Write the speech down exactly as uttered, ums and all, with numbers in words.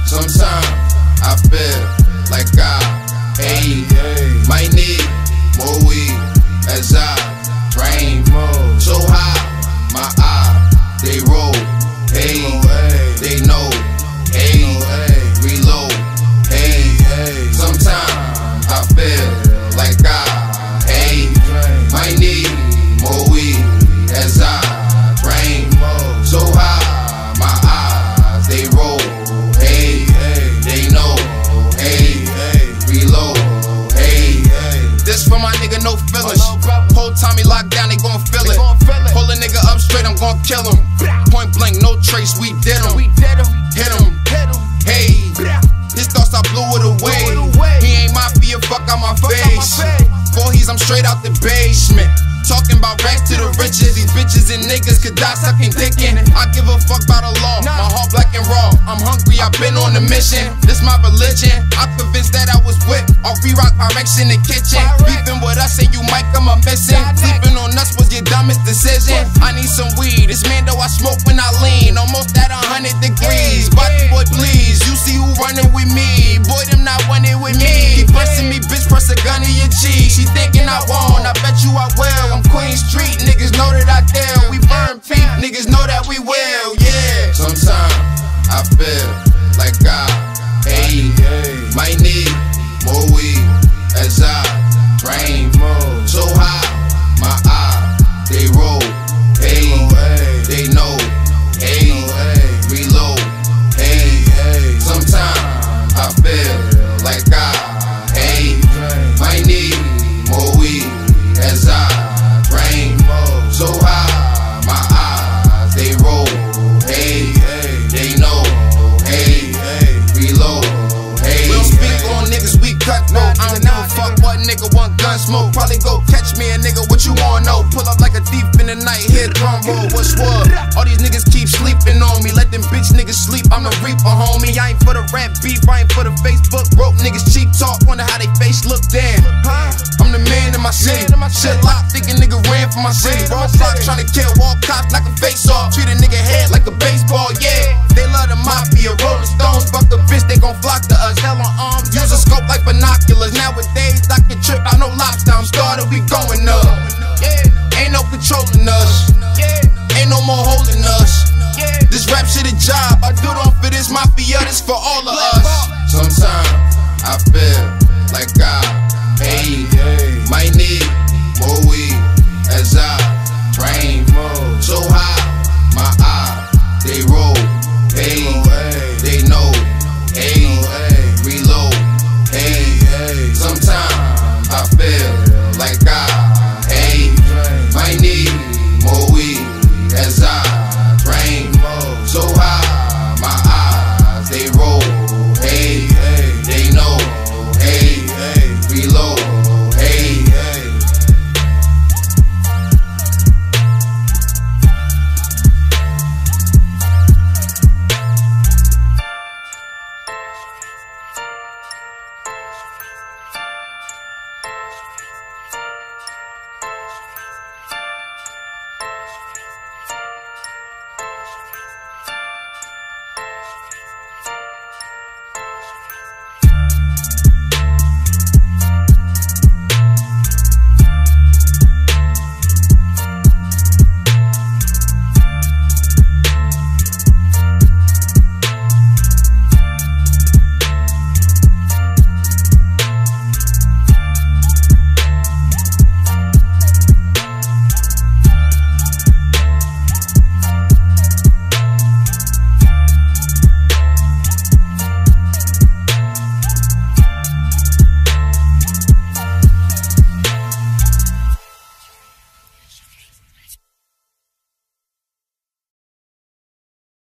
Sometimes I feel like I, hey, might need more weed as I drain. So high, my eyes, they roll, hey, they know, hey, reload, hey. Sometimes I feel like I, hey, might need more weed as I drain. So high, my eyes, they roll, hey, they know, hey, reload, hey. This for my nigga, no feelings. Whole time he locked down, they gon' feel it. Pull a nigga up straight, I'm gon' kill him. Point blank, no trace, we did him. Hit him, hey. His thoughts, I blew it away. He ain't mafia, fuck out my face. Four he's, I'm straight out the basement. Talking about racks to the riches. These bitches and niggas could die sucking dick in. I give a fuck about the law. My heart black and raw. I'm hungry, I've been on a mission. This my religion. I'm convinced that I was whipped. I'll re-rock Pyrex in the kitchen. Beefing with us and you might come up missing. Sleeping on us was your dumbest decision. I need some weed. This man though I smoke when I lean. Almost at a hundred degrees. Body boy please, you see who running with me. Boy them not running with me. Keep pressing me, bitch, press a gun in your cheek. She thinking I won't, I bet you I will. I'm Queen Street, niggas know that I dare. We burn feet, niggas know that we will, yeah. Sometimes I feel like I, hey, might need more weed as I drain. So high, my eyes, they roll, hey, they know, hey, reload, hey. Sometimes I feel like I, hey, might need more weed as I drain. So high, my eyes, they roll, hey, they know, hey, reload, hey. We don't speak on niggas, we cut no. I don't give a fuck what nigga want gun smoke. Probably go catch me a nigga, what you wanna know? Pull up like a thief in the night, hit drum roll, what's what? All these niggas keep sleeping on me, let them bitch niggas sleep, I'm the reaper, homie. I ain't for the rap beef, I ain't for the Facebook broke niggas cheap talk, wonder how they face look damn. I'm the man in my city, shit locked, think a nigga ran for my city. Roadblock tryna kill all cops like a face off, treat a nigga head like a